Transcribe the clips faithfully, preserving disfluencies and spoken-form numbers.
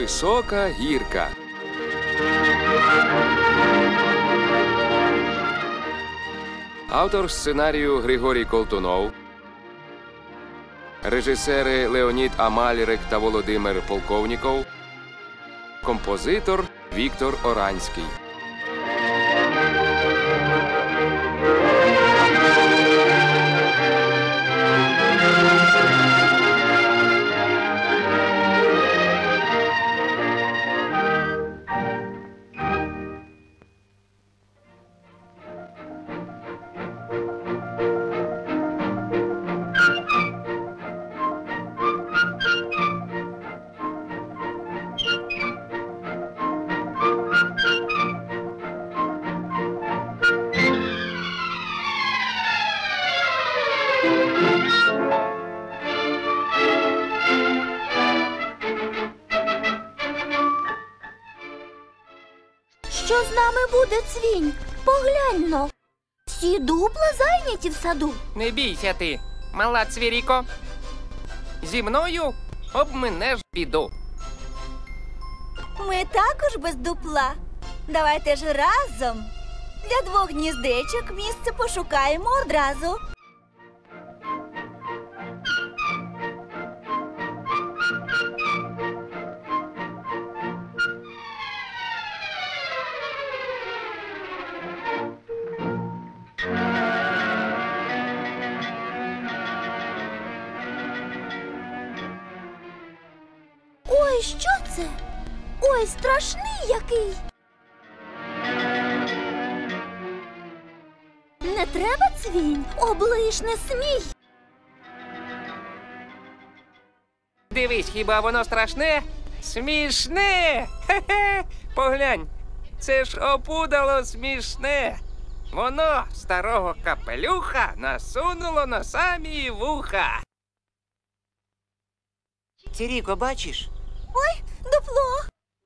Висока гірка. Автор сценарію Григорій Колтунов. Режисери Леонід Амалірик та Володимир Полковніков. Композитор Віктор Оранський. Що з нами буде, Цвінь? Поглянь-но. Всі дупла зайняті в саду. Не бійся ти, мала Цвіріко. Зі мною обминеш біду. Ми також без дупла. Давайте ж разом. Для двох гніздечок місце пошукаємо одразу. Ой, що це? Ой, страшний який! Не треба, Цвінь, облиш, не смій! Дивись, хіба воно страшне? Смішне! Хе-хе! Поглянь, це ж опудало смішне. Воно старого капелюха насунуло на самі вуха. Цвіріко, бачиш? Ой, дупло!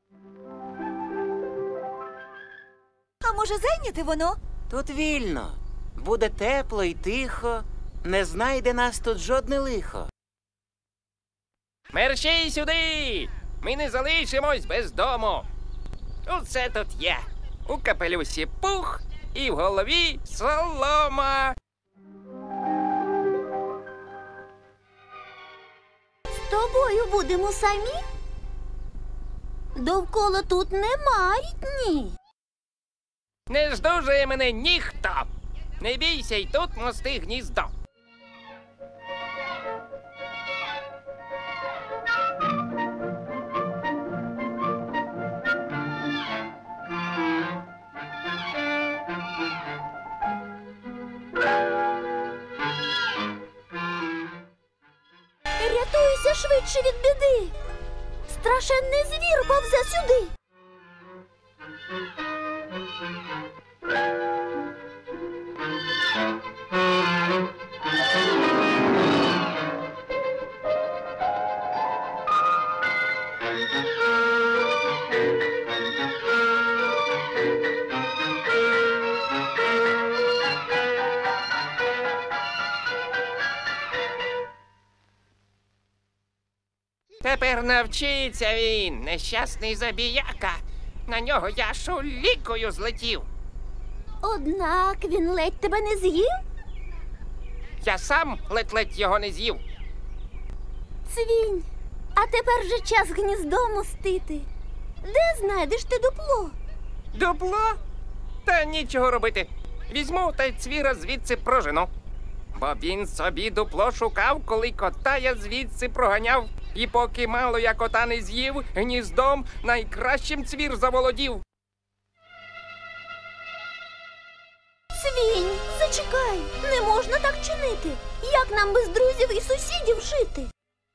А може зайняте воно? Тут вільно. Буде тепло і тихо. Не знайде нас тут жодне лихо. Мерщій сюди! Ми не залишимось без дому. Усе тут є. У капелюсі пух і в голові солома. З тобою будемо самі? Довкола тут нема рідні. Не здужує мене ніхто. Не бійся, й тут мости гніздо. Рятуйся швидше від біди. Страшенний звір повзе сюди. Тепер навчиться він, нещасний забіяка. На нього я шулікою злетів. Однак він ледь тебе не з'їв? Я сам ледь-ледь його не з'їв. Цвінь, а тепер вже час гніздо мостити. Де знайдеш ти дупло? Дупло? Та нічого робити. Візьму та й цвіра звідси прожену. Бо він собі дупло шукав, коли кота я звідси проганяв. І поки мало я кота не з'їв, гніздом найкращим цвір заволодів. Цвінь, зачекай, не можна так чинити. Як нам без друзів і сусідів жити?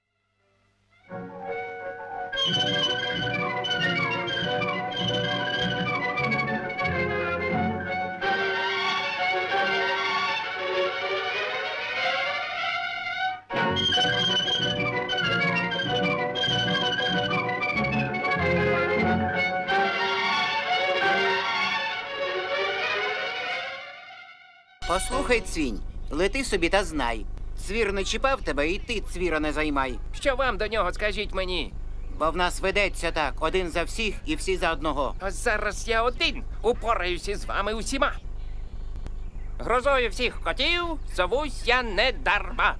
Послухай, Цвінь, лети собі та знай. Цвір не чіпав тебе, і ти цвіра не займай. Що вам до нього, скажіть мені? Бо в нас ведеться так: один за всіх і всі за одного. А зараз я один упораюся з вами усіма. Грозою всіх котів зовусь я недарма.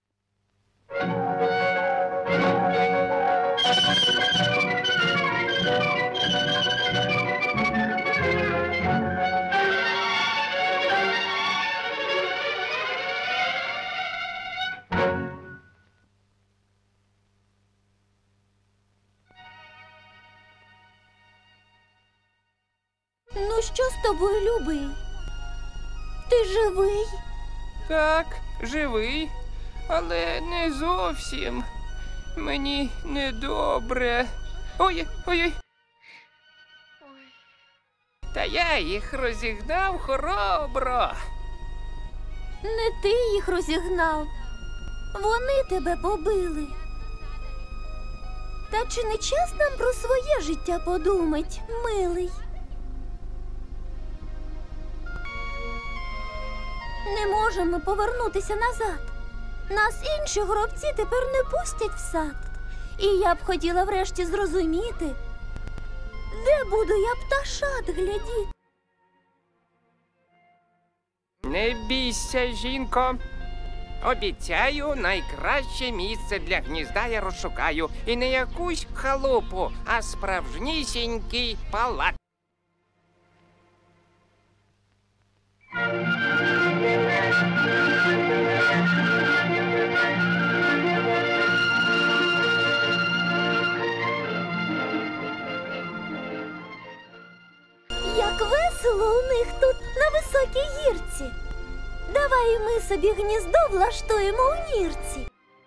Ну що з тобою, любий? Ти живий? Так, живий, але не зовсім. Мені недобре. Ой, ой, ой. Та я їх розігнав хоробро. Не ти їх розігнав. Вони тебе побили. Та чи не час нам про своє життя подумать, милий? Не можемо повернутися назад. Нас інші горобці тепер не пустять в сад. І я б хотіла врешті зрозуміти, де буду я пташат глядіти. Не бійся, жінко. Обіцяю, найкраще місце для гнізда я розшукаю. І не якусь халупу, а справжнісінький палац. Як весело у них тут на високій гірці. Давай ми собі гніздо влаштуємо у нірці.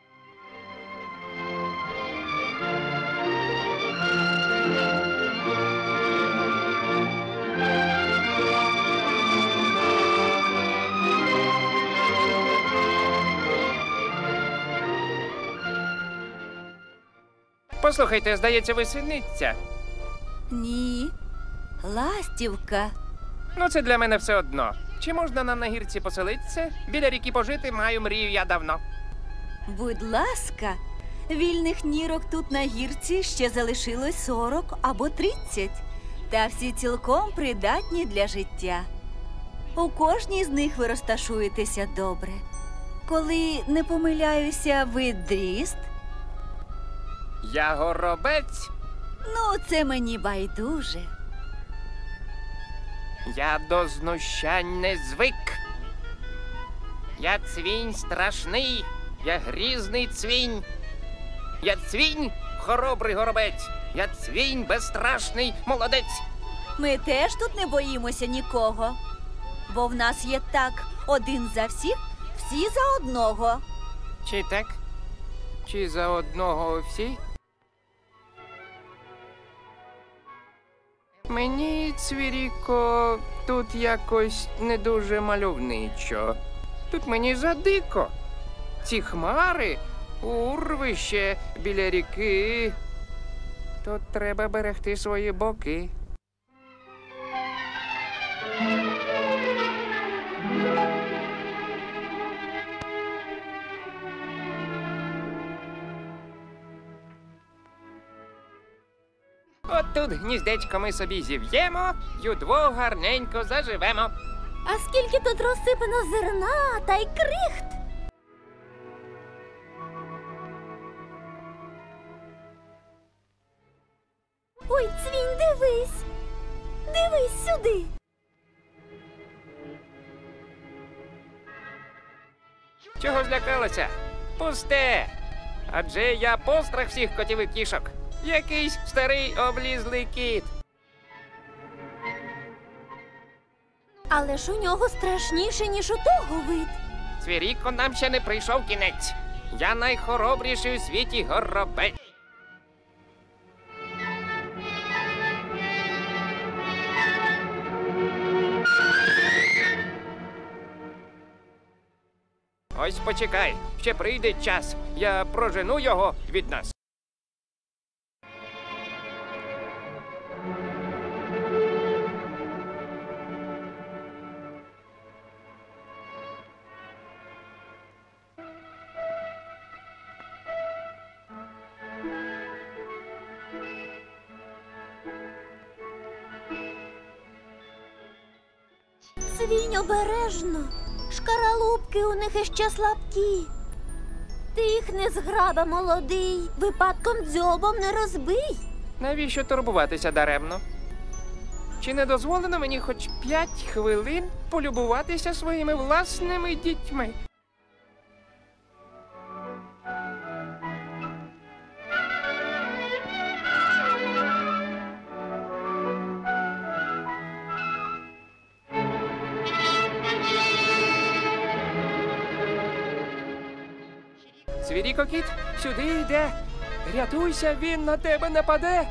Послухайте, здається, ви синиця. Ні, ластівка. Ну, це для мене все одно. Чи можна нам на гірці поселитися? Біля ріки пожити маю мрію я давно. Будь ласка, вільних нірок тут на гірці ще залишилось сорок або тридцять. Та всі цілком придатні для життя. У кожній з них ви розташуєтеся добре. Коли, не помиляюся, ви дріст? Я горобець. Ну, це мені байдуже. Я до знущань не звик. Я цвінь страшний, я грізний цвінь. Я цвінь, хоробрий горобець. Я цвінь, безстрашний молодець. Ми теж тут не боїмося нікого. Бо в нас є так: один за всіх, всі за одного. Чи так? Чи за одного всі? Мені, Цвіріко, тут якось не дуже мальовничо. Тут мені задико. Ці хмари, урвище біля ріки. Тут треба берегти свої боки. От тут гніздечко ми собі зів'ємо, й удвох гарненько заживемо. А скільки тут розсипано зерна та й крихт. Ой, цвінь, дивись. Дивись сюди. Чого злякалася? Пусте! Адже я пострах всіх котів і кішок. Якийсь старий облізлий кіт. Але ж у нього страшніше, ніж у того вид. Цвіріко, нам ще не прийшов кінець. Я найхоробріший у світі горобець. Ось почекай, ще прийде час. Я прожену його від нас. Цвінь, обережно. Шкаралупки у них іще слабкі. Ти їх не зграба, молодий. Випадком дзьобом не розбий. Навіщо турбуватися даремно? Чи не дозволено мені хоч п'ять хвилин полюбуватися своїми власними дітьми? Цвірікокіт, сюди йде. Рятуйся, він на тебе нападе.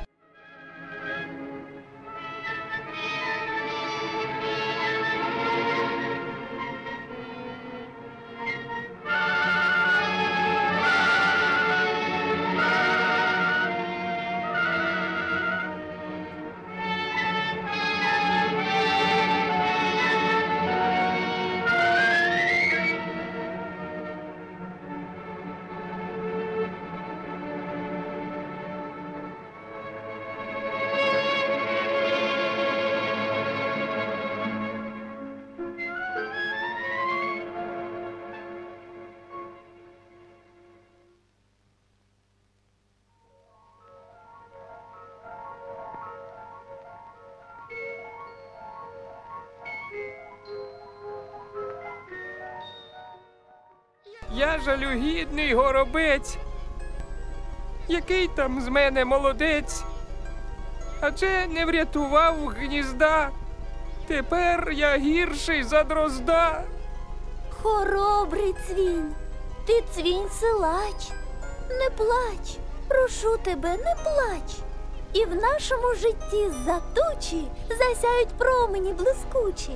Я жалюгідний горобець. Який там з мене молодець? Адже не врятував гнізда. Тепер я гірший за дрозда. Хоробрий Цвінь, ти Цвінь силач. Не плач, прошу тебе, не плач. І в нашому житті з-за тучі засяють промені блискучі.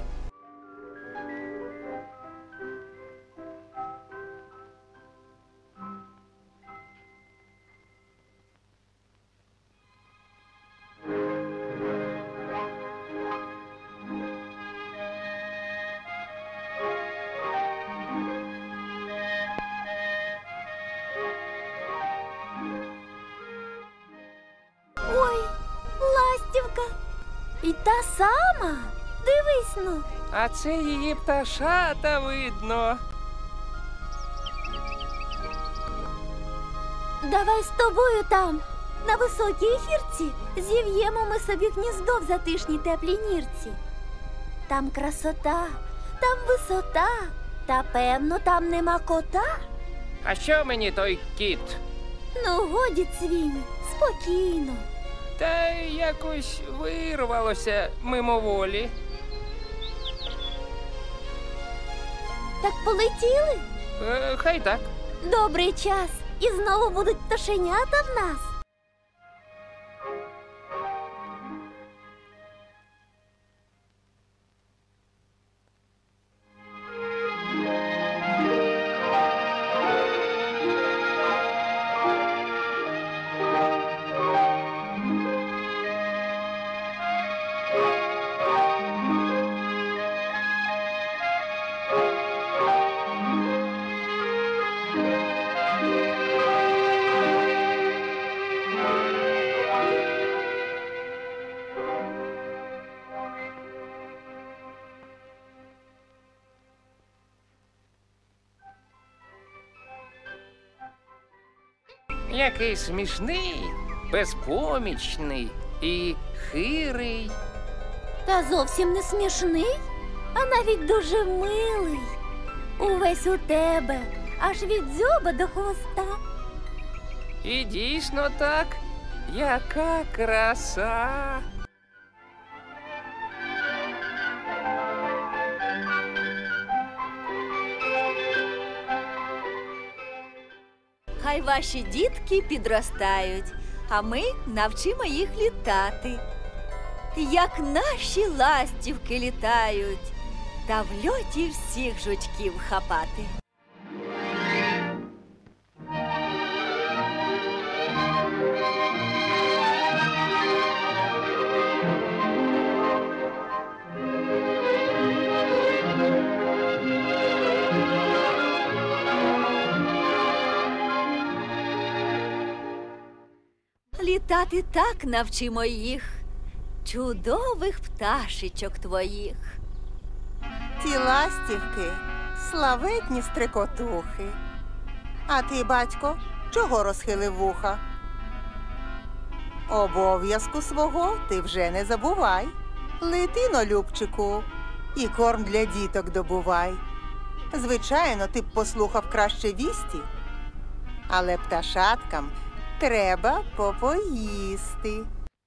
Ой, ластівка. І та сама. Дивись, ну. А це її пташата видно. Давай з тобою там, на високій гірці, зів'ємо ми собі гніздо в затишній теплій нірці. Там красота, там висота, та певно там нема кота. А що мені той кіт? Ну, годі, Цвінь, спокійно. Та якось вирвалося мимоволі. Так полетіли? Е, хай так. Добрий час. І знову будуть пташенята в нас. Який смішний, безпомічний і хирий. Та зовсім не смішний, а навіть дуже милий. Увесь у тебе, аж від дзьоба до хвоста. І дійсно так, яка краса. Хай ваші дітки підростають, а ми навчимо їх літати. Як наші ластівки літають, та в льоті всіх жучків хапати. Літати так навчимо їх, чудових пташечок твоїх. ті ластівки, славетні стрекотухи. А ти, батько, чого розхилив вуха? Обов'язку свого ти вже не забувай. Лети, Любчику, і корм для діток добувай. Звичайно, ти б послухав краще вісті, але пташаткам треба попоїсти.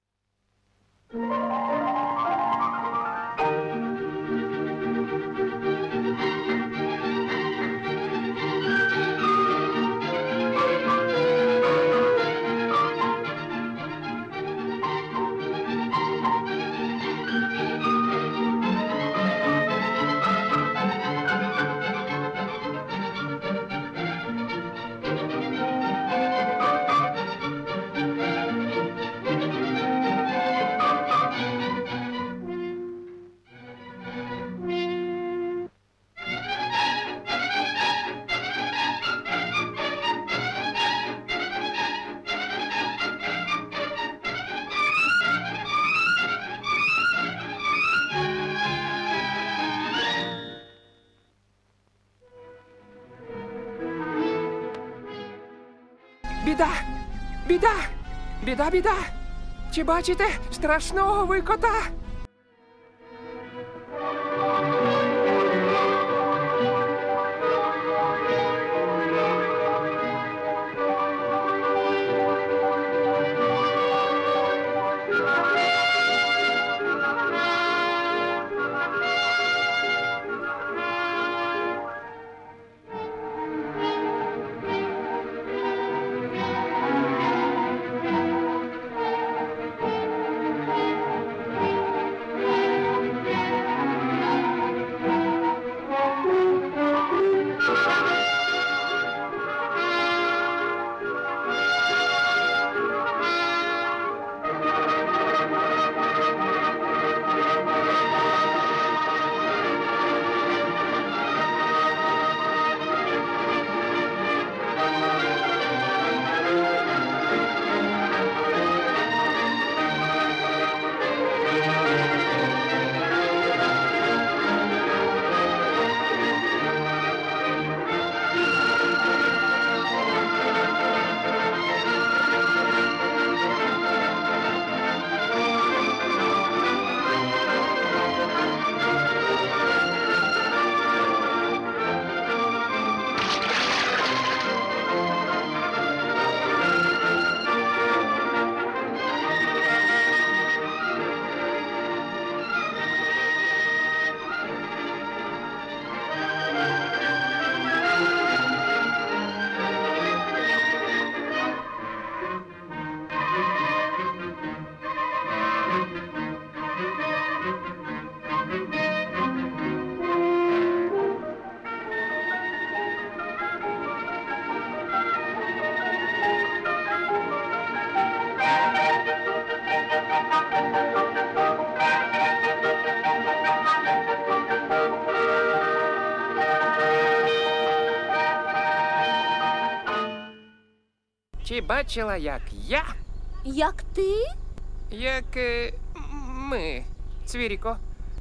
Біда! Біда! Біда, біда! Чи бачите страшного ви кота? Чи бачила, як я, Як ти? як е, ми, Цвіріко?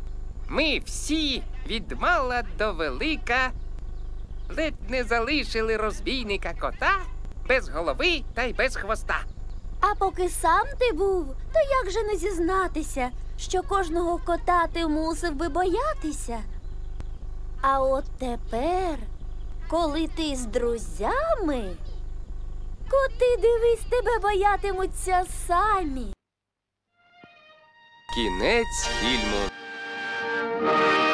Ми всі, від мала до велика, ледь не залишили розбійника кота без голови та й без хвоста. А поки сам ти був, то як же не зізнатися, що кожного кота ти мусив би боятися? А от тепер, коли ти з друзями, коти, дивись, тебе боятимуться самі. Кінець фільму.